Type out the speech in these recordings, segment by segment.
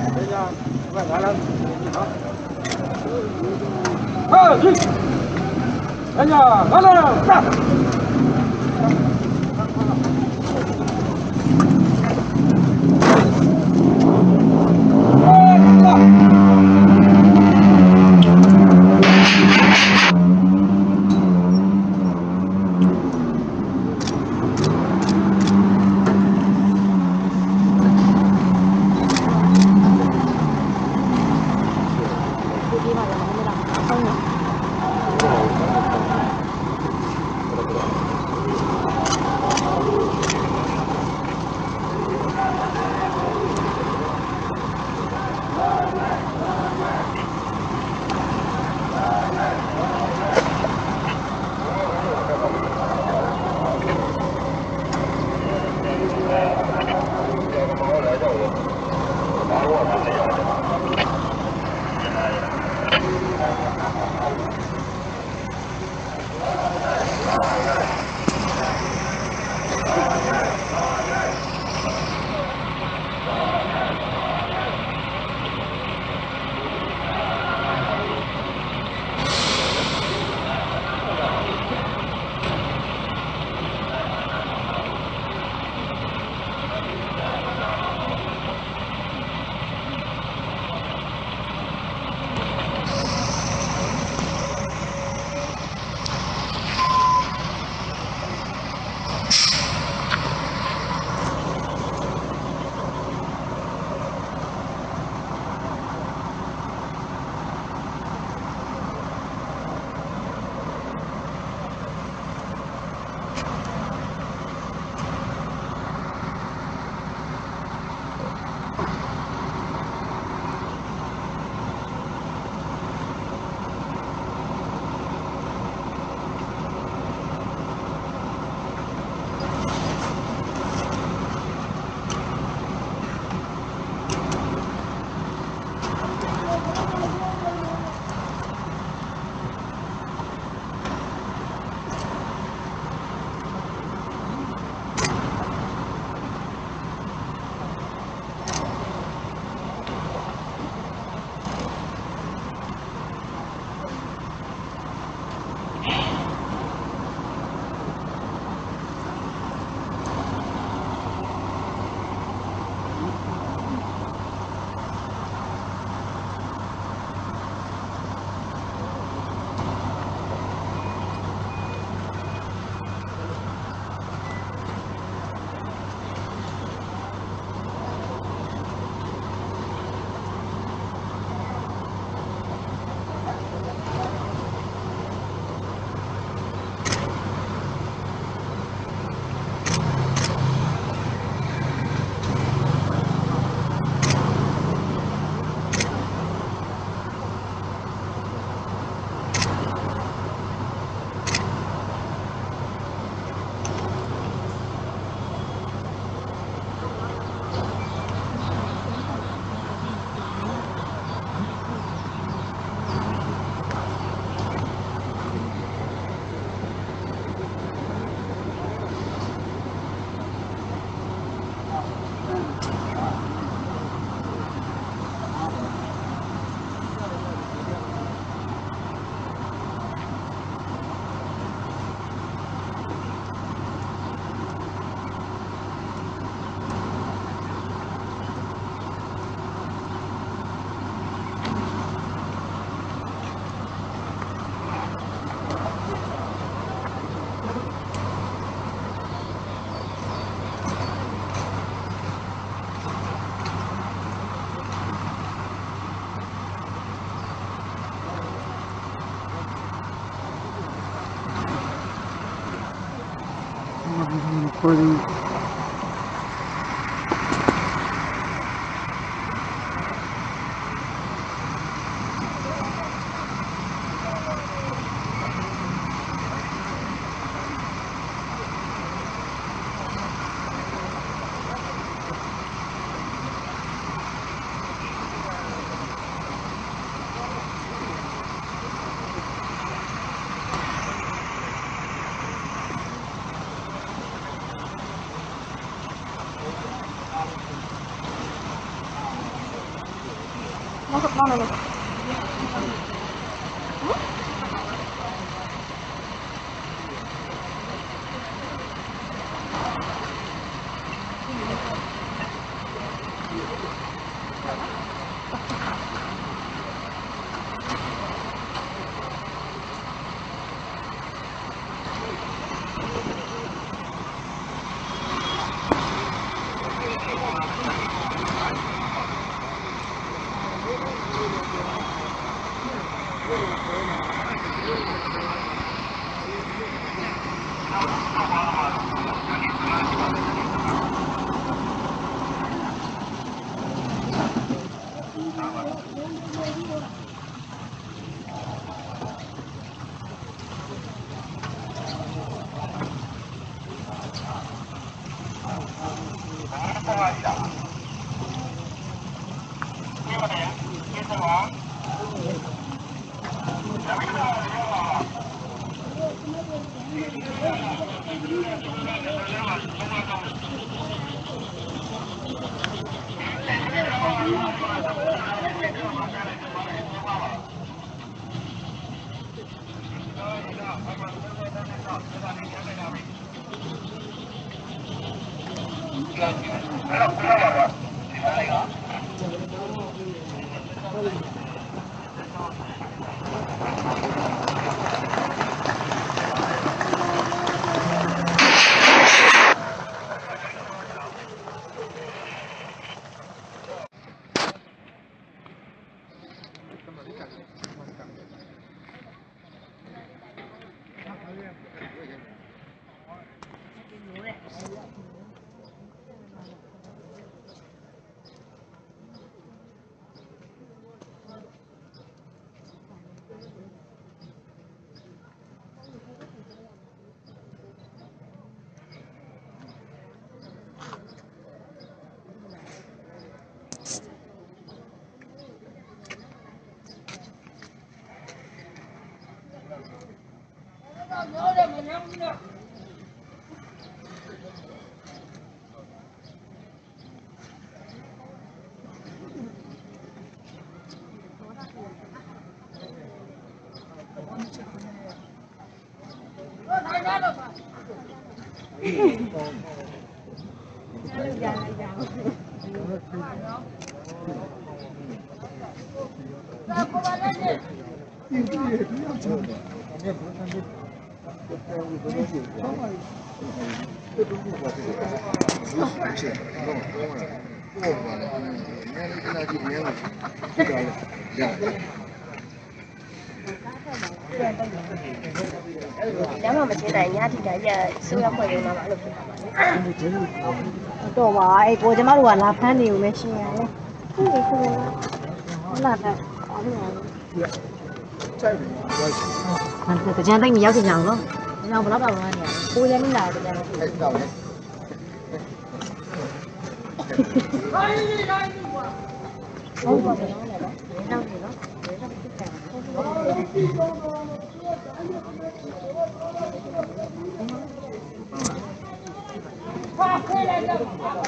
来来，好，去，人家来了，上。 recording. Nếu mà mình chia tay nhá thì cái giờ số lượng người mà mọi người တော့ပါအဲ့ကိုကျမတို့ကလာဖမ်းနေဦးမယ်ရှင်ရတယ်ဟုတ်ကဲ့ဟုတ်လားတော့အားလုံးကြကြမ်းသိမရောက်ကြအောင်နော်။ကျွန်တော်ဘယ်တော့မှမနေရဘူး။ကိုလည်းမလာကြတယ်။အဲ့တော့လေ။ဟုတ်ပါဘူးနော်။နောက်နေနော်။နောက်ဖြစ်တယ်။ဟာခဲလိုက်တော့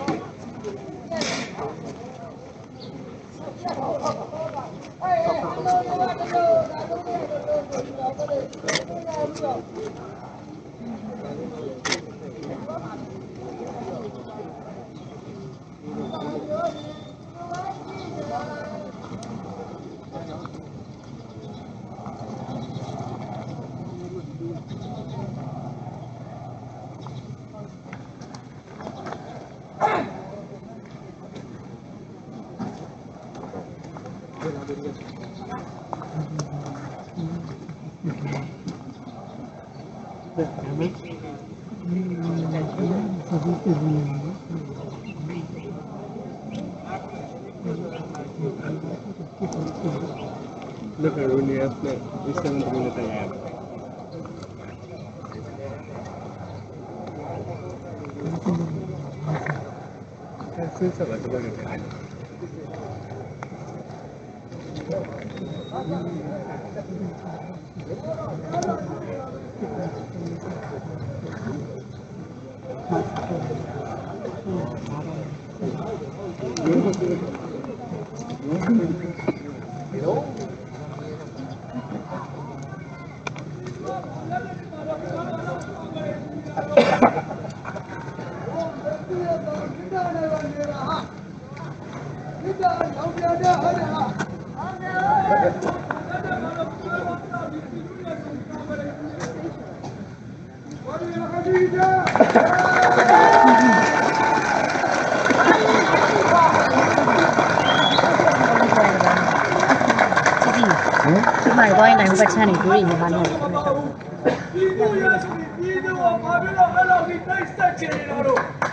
Look at Runia's play. This 7th minute again. This is a little bit of time. ဒီမှာသွားရင်လည်းဘက်ချမ်းနေဒိုးရီမြန်မာနဲ့ပြည်သူရဲ့ပြည်သူကဘာဖြစ်လို့အဲ့လိုကြီးတိုက်ဆက်ချင်နေတော့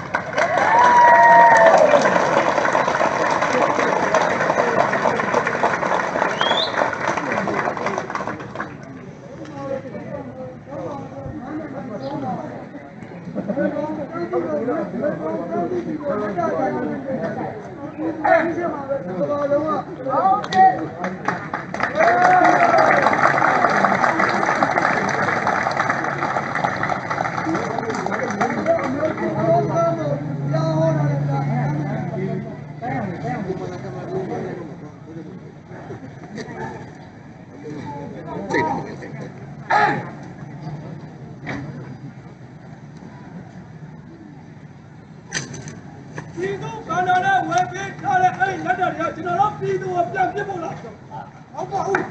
ပြည်သူကန္တာနဲ့ဝယ်ပေးထားတဲ့အဲ့လက်တော်တွေကကျွန်တော်တို့ပြည်သူကိုပြန်ပြစ်ဖို့လားဟုတ်ပါဘူး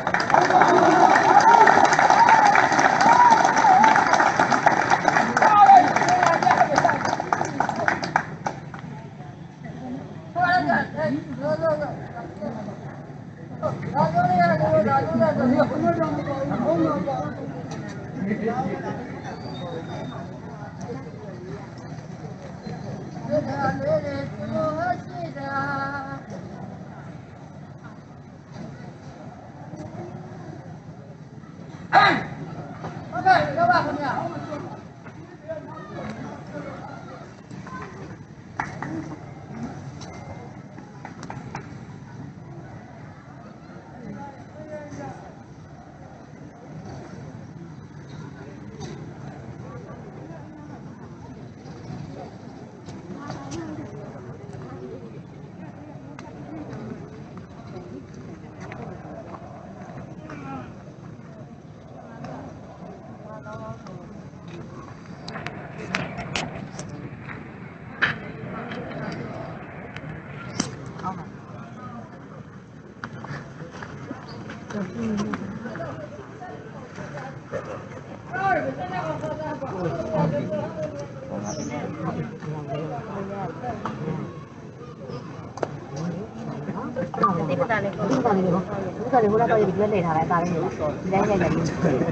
ဒီကနေ့ဟိုတော့ဒီလက်နေထားလိုက်တာလေးနော်ဒီတိုင်းရိုက်လိုက်ပြီဟယ်လို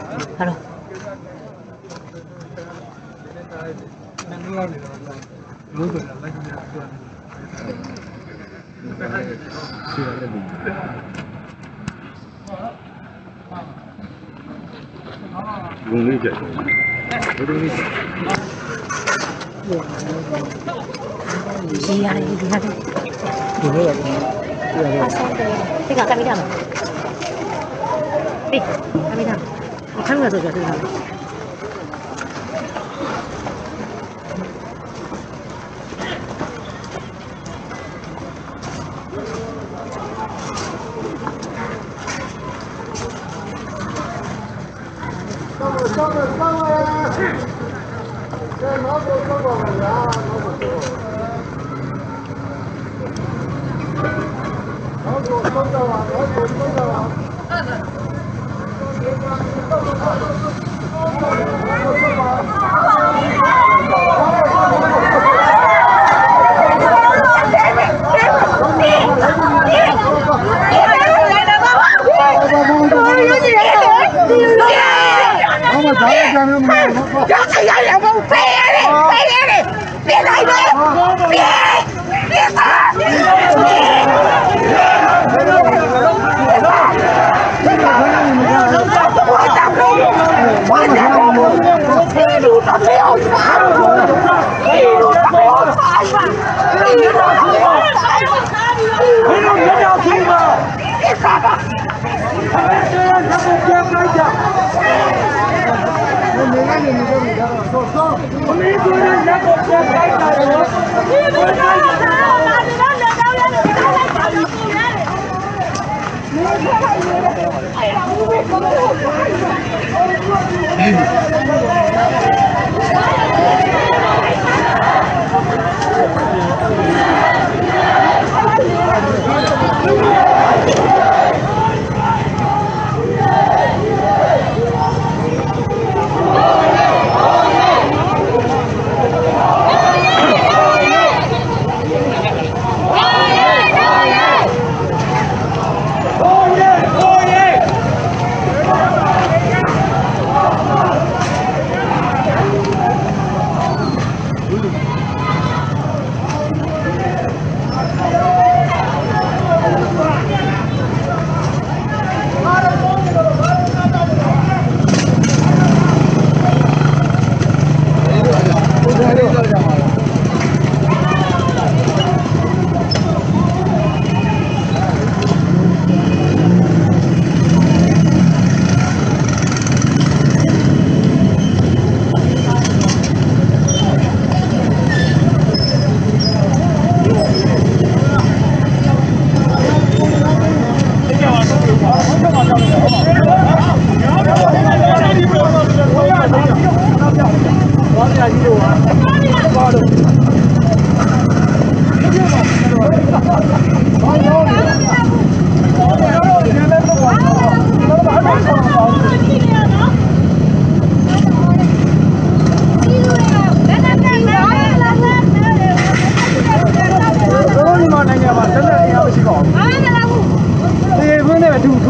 လို့ဆိုတော့လိုက်ကြည့်ရအောင်ဆီရတယ်ဒီဘုံလေးကြိုက်ဘုံလေးဒီရတယ်ဒီရတယ်ဒီလိုရတယ်ဒီကကမိတာမဒီကမိတာခန်းရဆိုကြတယ်ဟာ Hey!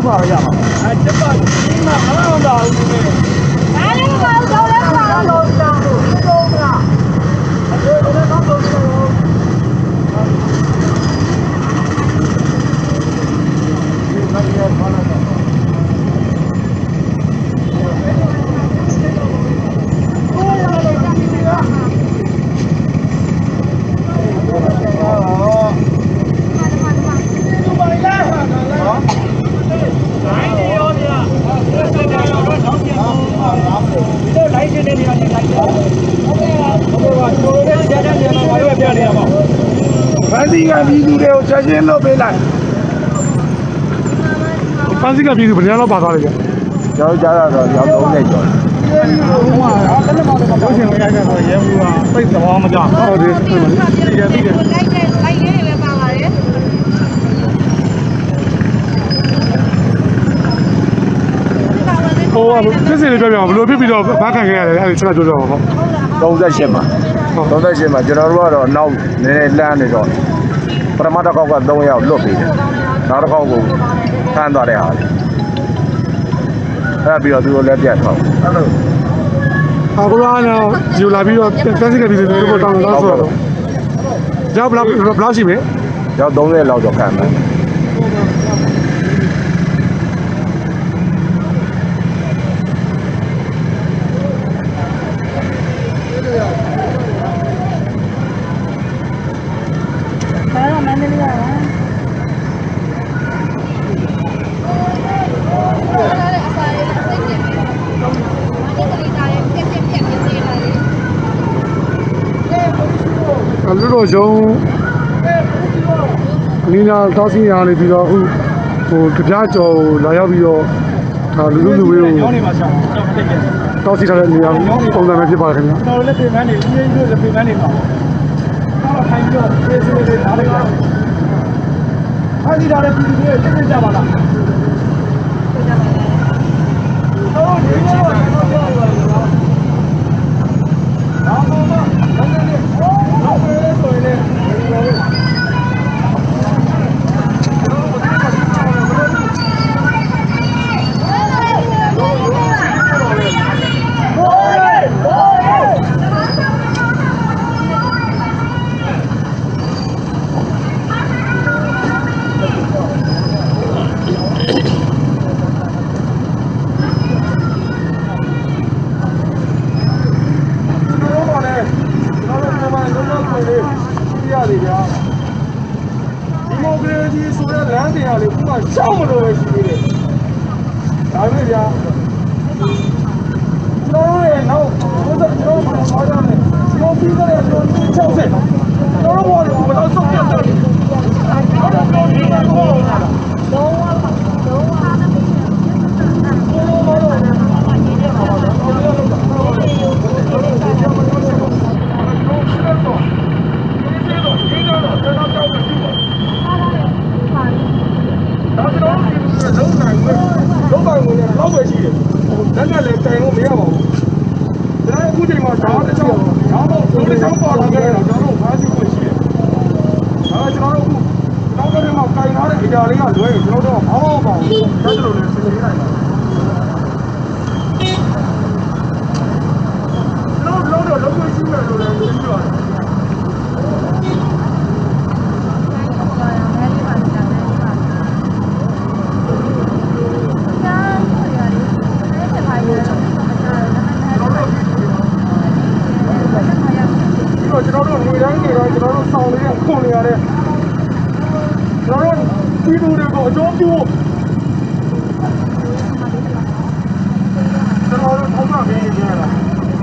လုပ်ပါရမှာကျက်ပါဒီမှာအလားအောင်တာဦးနေတယ်အားလည်းမအောင်တော့လည်းမအောင်တော့ဘူးတော့လားအဲ့ဒါလည်းတော့တော့ဒီမှာရပါလားဖန်စီကပြည်သူတွေကိုချက်ချင်းလုပ်ပေးလိုက်ဖန်စီကပြည်သူဘယ်နှလောက်ပါသွားလဲကျွန်တော်ကြားတော့ရောင်း30ကျော်ဟိုကအဲ့လိုမှတော့ပြောချင်လို့ရိုက်ခဲ့တော့ရဲဘူးကပိတ်သွားမကြဟုတ်တယ်ပြီးတယ်လိုက်လေးတွေပဲပါပါတယ်ဟိုစစ်စစ်လေးပြောပြအောင်ဘယ်လိုဖြစ်ပြီးတော့ဘာခံခဲ့ရလဲအဲ့ဒီဆက်ပြောပြအောင်ဟုတ်38မှာ38မှာကျွန်တော်တို့ကတော့နောက်နည်းနည်းလမ်းနေတော့ပထမတစ်ခေါက်က3ယောက်လွတ်ပြီးတယ်နောက်တစ်ခေါက်ကိုဖမ်းသွားတဲ့ဟာအဲ့ပြီးတော့သူတို့လည်းပြတ်သွားအဲ့လိုအခုကတော့ယူလာပြီးတော့တက်စစ်ကပြည်သူတွေကိုတောင်းတော့ဆိုတော့ကြောက်ဘလောက်ရှိပြီကြောက်30လောက်တော့ခံတယ်လူတို့ရုံးအနည်းငယ်တောက်စီရနေပြီးတော့အခုဟိုကြပြကျော်လာရောက်ပြီးတော့ဒါလူဝေးကိုတောက်စီထားတဲ့နေရာပုံစံပဲဖြစ်ပါတယ်ခင်ဗျာကျွန်တော်လည်းပြင်ပန်းနေအေးအေးလို့လည်းပြင်ပန်းနေပါတော့ခိုင်းပြီးတော့အေးစလေးလေးထားလိုက်တာခိုင်းပြီးတော့လည်းပြည်သူတွေသိကြပါလားသိကြပါလားဟုတ်တယ်ဟုတ်တယ်ရှောင်းမလို့ပဲရှိသေးတယ်။ဒါပဲဗျာ။ကျွန်တော်ရဲ့နောက်ကျွန်တော်ဘာသွားကြလဲ။ကျွန်တော်ပြီးတဲ့ကျွန်တော်60ကျွန်တော်ဘောလို့မတော့ဆုံးပြတ်တယ်။ကျွန်တော်ပြောနေတယ်ဘောလို့လား။တော့ဝါတော့ဝါနဲ့ကျွန်တော်ဘောလို့လည်းဘာကြီးတယ်ပါတော့။ကျွန်တော်တို့လုံးပိုင်ဝင်တော့ပဲရှိတယ်။လက်နဲ့လည်းတိုင်လို့မရပါဘူး။ဒါအခုချိန်မှာဓာတ်တစ်ချောင်းဓာတ်တော့ဆုံးလေးချောင်းပေါ်လာခဲ့တော့ကျွန်တော်တို့ဘာရှိခွင့်ရှိတယ်။ဒါကျွန်တော်တို့အခုနောက်တစ်ခါမှကင်ထားတဲ့အရာလေးကလွဲရင်ကျွန်တော်တို့ဘာမှမပေါ့ဘူး။ဒါတို့လည်းစဉ်းစားလိုက်ပါကျွန်တော်တို့လုံးဝရှိမယ်လို့လည်းပြောရတယ်။ကျွန်တော်တို့နေတိုင်းနေတော့ကျွန်တော်တို့ဆောင်နေတဲ့ခွန်နေရတဲ့ကျွန်တော်တို့ပြည်သူတွေကိုအကျိုးပြုကျွန်တော်တို့ထောက်ပံ့ပေးနေကြတာ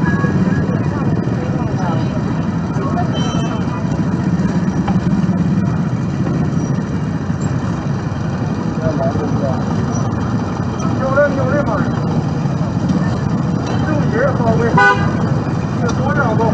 ညိုရဲမှာသူရဲဟောင်းပဲတော့တော့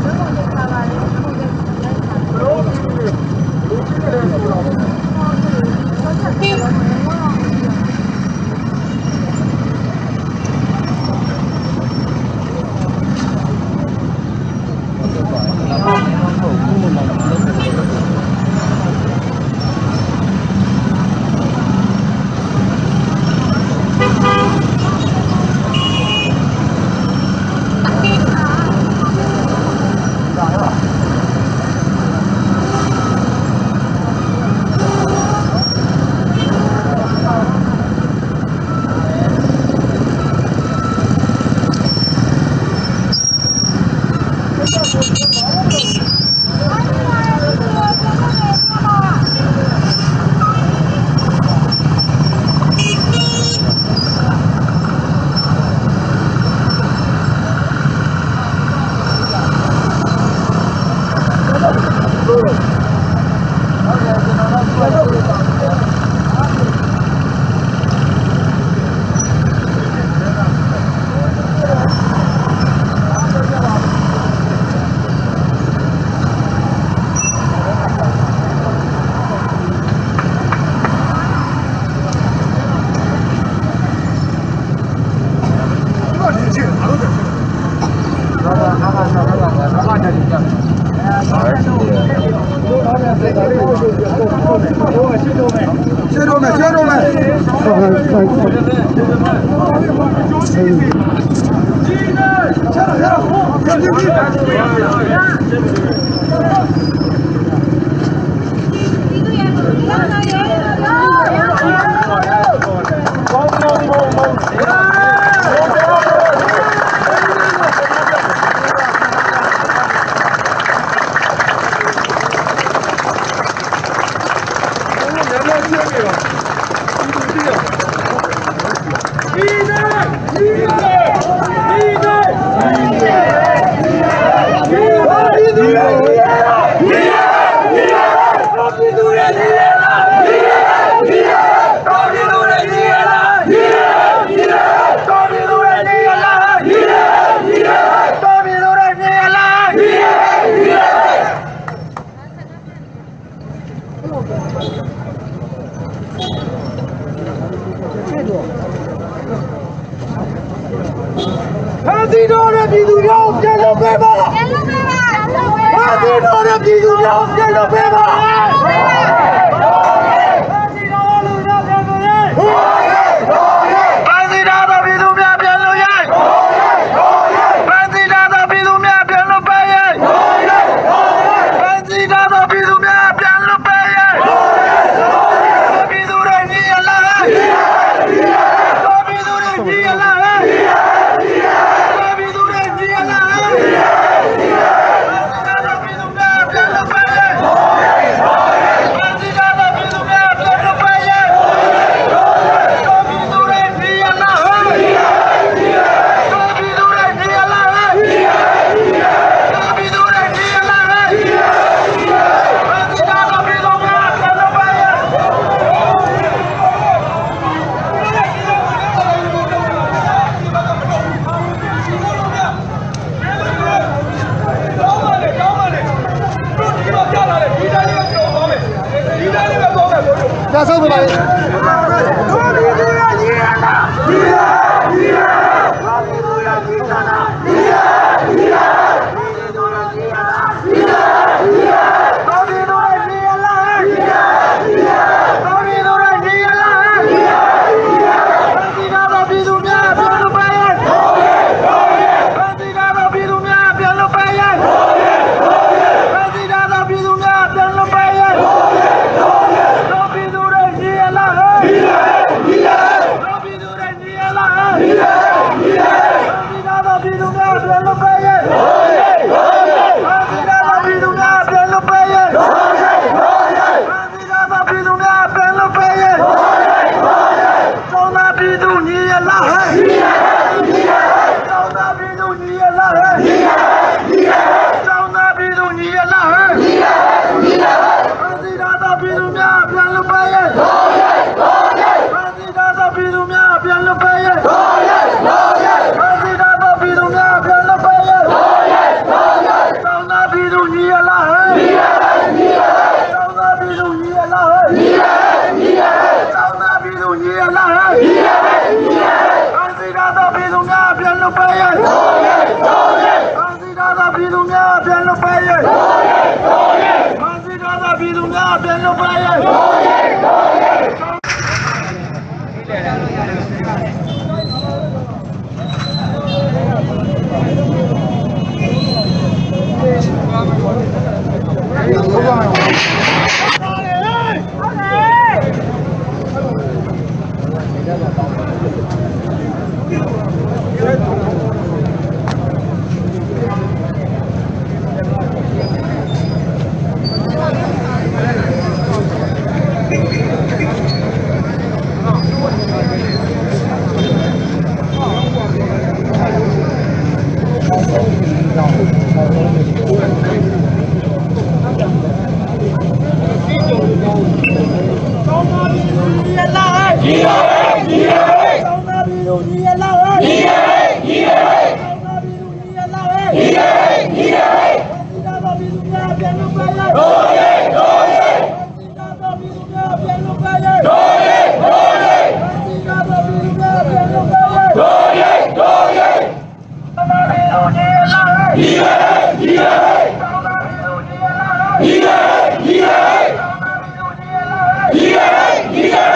Yeah.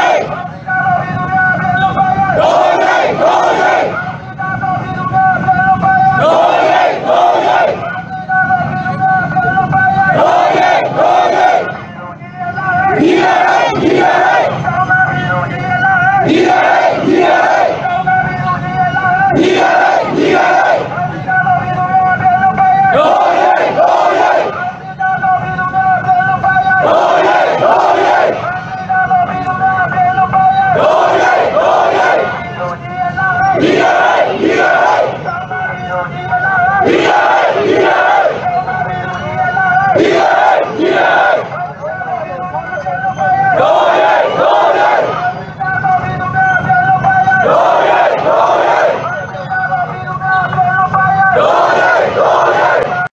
တို့